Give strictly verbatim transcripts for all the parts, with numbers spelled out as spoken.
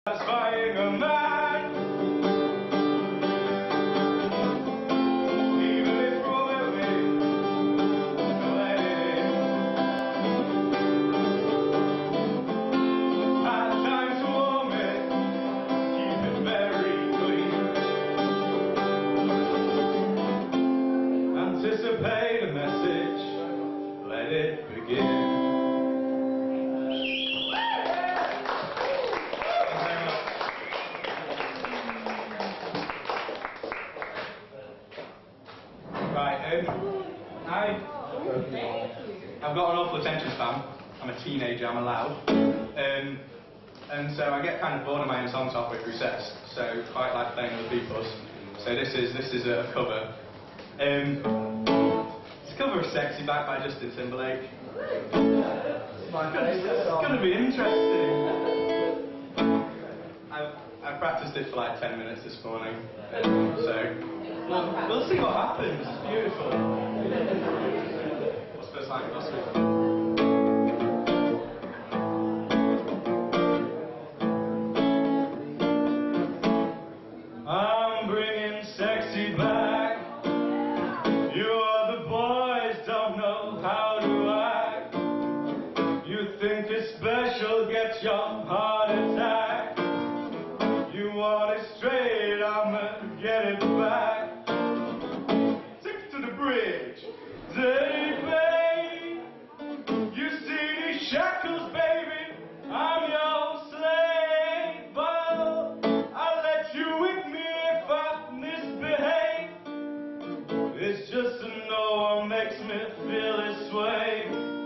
Satisfying a man, even if we're willing to let it in. Hard time to warm it, keep it very clean. Anticipate a message, let it begin. Right, um, I, I've got an awful attention span. I'm a teenager, I'm allowed. Um, and so I get kind of bored of my own songs halfway through sets, so quite like playing other people's. So this is this is a cover. Um, it's a cover of Sexy Back by Justin Timberlake. It's going to be interesting. I've, I've practiced it for like ten minutes this morning, um, so Well, we'll see what happens. It's beautiful. What's first line last week? I'm bringing sexy back. You other boys don't know how to act. You think it's special, get your heart attack. You want it straight, I'ma get it back. Bridge. Dirty babe, you see these shackles, baby, I'm your slave, but I'll let you with me if I misbehave. It's just to know what makes me feel this way.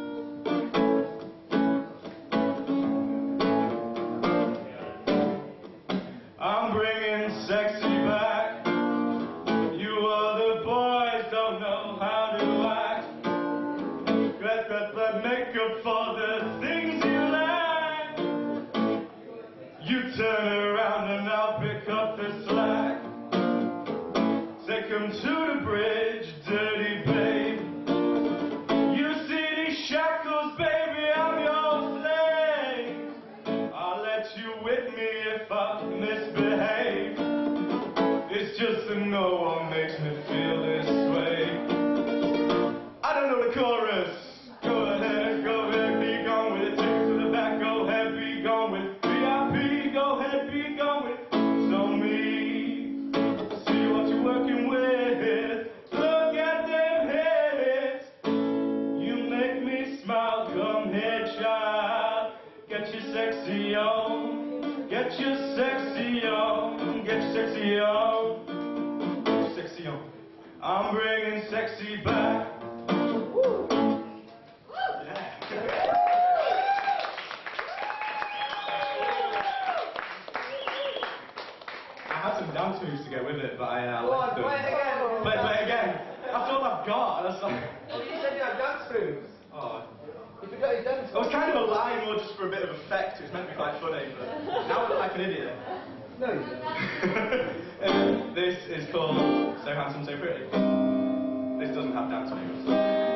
I'm bringing sexy back. You other boys don't know how to act. Got that blood makeup for the things you like. You turn around and I'll pick up the slack. Take 'em to the bridge, dirty babe. You see these shackles, baby, I'm your slave. I'll let you with me if I misbehave. It's just to know what makes me feel this way. I don't know the chorus. Go ahead, go ahead, be gone with it. Take it to the back, go ahead, be gone with V I P. Go ahead, be gone with so me. See what you're working with. Look at them heads. You make me smile. Come here, child. Get your sexy on. Get your sexy on. Get your sexy on. Sexy on. I'm bringing sexy back. Woo. Yeah. I had some dance moves to go with it, but I uh, left them. Play it again. Play, play it again. That's all I've got. That's like. Well, you said you had dance moves. Oh. You forgot your dance moves. It was kind of a lie, more just for a bit of effect. It was meant to be quite funny, but now I look like an idiot. No, you don't. um, this is called So Handsome, So Pretty. This doesn't have dance moves.